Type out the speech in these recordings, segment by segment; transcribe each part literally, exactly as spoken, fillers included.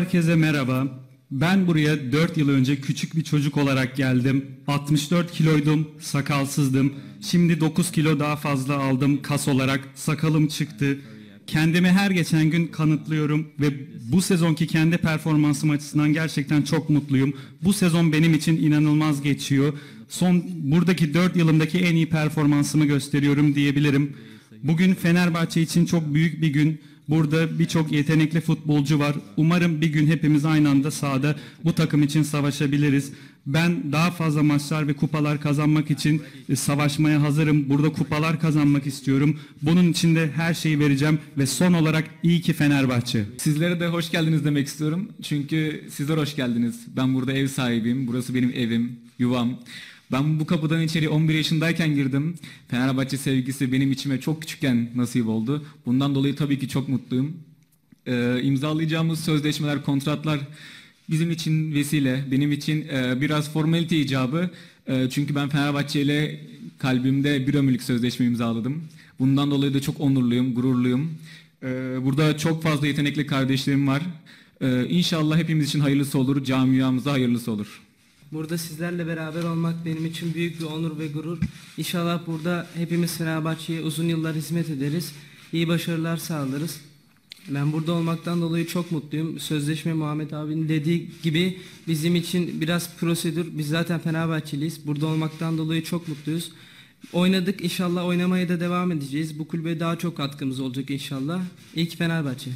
Herkese merhaba. Ben buraya dört yıl önce küçük bir çocuk olarak geldim. altmış dört kiloydum, sakalsızdım. Şimdi dokuz kilo daha fazla aldım kas olarak. Sakalım çıktı. Kendimi her geçen gün kanıtlıyorum ve bu sezonki kendi performansım açısından gerçekten çok mutluyum. Bu sezon benim için inanılmaz geçiyor. Son buradaki dört yılımdaki en iyi performansımı gösteriyorum diyebilirim. Bugün Fenerbahçe için çok büyük bir gün. Burada birçok yetenekli futbolcu var. Umarım bir gün hepimiz aynı anda sahada bu takım için savaşabiliriz. Ben daha fazla maçlar ve kupalar kazanmak için savaşmaya hazırım. Burada kupalar kazanmak istiyorum. Bunun için de her şeyi vereceğim ve son olarak iyi ki Fenerbahçe. Sizlere de hoş geldiniz demek istiyorum. Çünkü sizler hoş geldiniz. Ben burada ev sahibiyim. Burası benim evim, yuvam. Ben bu kapıdan içeri on bir yaşındayken girdim. Fenerbahçe sevgisi benim içime çok küçükken nasip oldu. Bundan dolayı tabii ki çok mutluyum. Ee, imzalayacağımız sözleşmeler, kontratlar bizim için vesile, benim için e, biraz formalite icabı. E, çünkü ben Fenerbahçe ile kalbimde bir ömürlük sözleşme imzaladım. Bundan dolayı da çok onurluyum, gururluyum. E, burada çok fazla yetenekli kardeşlerim var. E, İnşallah hepimiz için hayırlısı olur, camiamıza hayırlısı olur. Burada sizlerle beraber olmak benim için büyük bir onur ve gurur. İnşallah burada hepimiz Fenerbahçe'ye uzun yıllar hizmet ederiz. İyi başarılar sağlarız. Ben burada olmaktan dolayı çok mutluyum. Sözleşme Muhammed abinin dediği gibi bizim için biraz prosedür. Biz zaten Fenerbahçeliyiz. Burada olmaktan dolayı çok mutluyuz. Oynadık, inşallah oynamaya da devam edeceğiz. Bu kulübe daha çok katkımız olacak inşallah. İlk Fenerbahçe.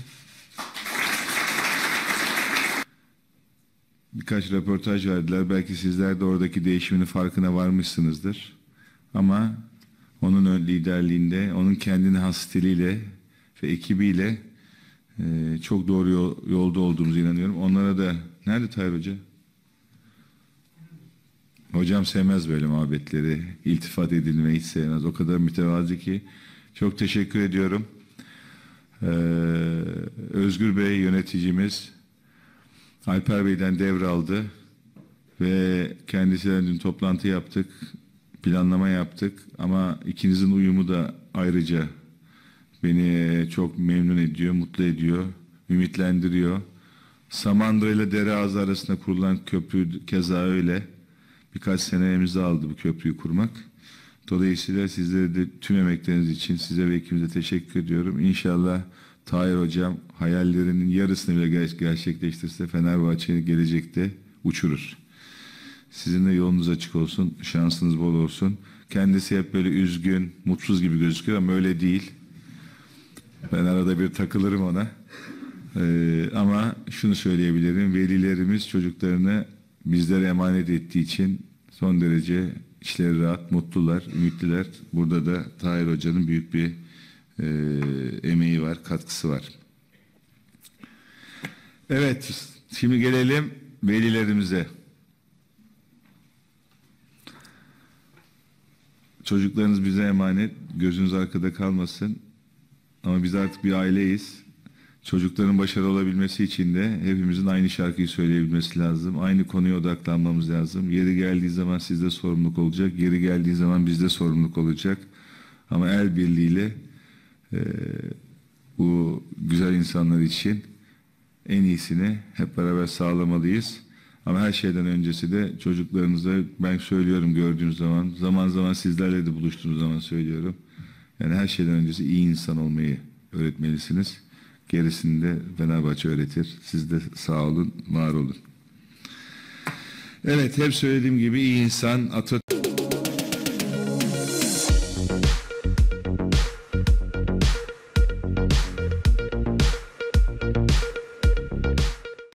Birkaç röportaj verdiler. Belki sizler de oradaki değişimin farkına varmışsınızdır. Ama onun liderliğinde, onun kendine has stiliyle ve ekibiyle e, çok doğru yol, yolda olduğumuzu inanıyorum. Onlara da... Nerede Tahir Hoca? Hocam sevmez böyle muhabbetleri. İltifat edilmeyi hiç sevmez. O kadar mütevazi ki. Çok teşekkür ediyorum. Ee, Özgür Bey yöneticimiz Alper Bey'den devraldı ve kendisiyle dün toplantı yaptık, planlama yaptık ama ikinizin uyumu da ayrıca beni çok memnun ediyor, mutlu ediyor, ümitlendiriyor. Samandıra ile Dereazı arasında kurulan köprü keza öyle. Birkaç senemizi aldı bu köprüyü kurmak. Dolayısıyla sizlere de tüm emekleriniz için size ve ekibimize teşekkür ediyorum. İnşallah Tahir Hocam hayallerinin yarısını bile gerçekleştirse Fenerbahçe'yi gelecekte uçurur. Sizin de yolunuz açık olsun, şansınız bol olsun. Kendisi hep böyle üzgün, mutsuz gibi gözüküyor ama öyle değil. Ben arada bir takılırım ona. Ee, ama şunu söyleyebilirim, velilerimiz çocuklarını bizlere emanet ettiği için son derece içleri rahat, mutlular, ümitliler. Burada da Tahir Hoca'nın büyük bir e, emeği var, katkısı var. Evet, şimdi gelelim velilerimize. Çocuklarınız bize emanet, gözünüz arkada kalmasın. Ama biz artık bir aileyiz. Çocukların başarılı olabilmesi için de hepimizin aynı şarkıyı söyleyebilmesi lazım. Aynı konuya odaklanmamız lazım. Yeri geldiği zaman sizde sorumluluk olacak. Yeri geldiği zaman bizde sorumluluk olacak. Ama el birliğiyle e, bu güzel insanlar için en iyisini hep beraber sağlamalıyız. Ama her şeyden öncesi de çocuklarınıza ben söylüyorum gördüğünüz zaman, zaman zaman sizlerle de buluştuğunuz zaman söylüyorum. Yani her şeyden öncesi iyi insan olmayı öğretmelisiniz. Gerisini de Fenerbahçe öğretir. Siz de sağ olun, var olun. Evet, hep söylediğim gibi iyi insan, Atatürk...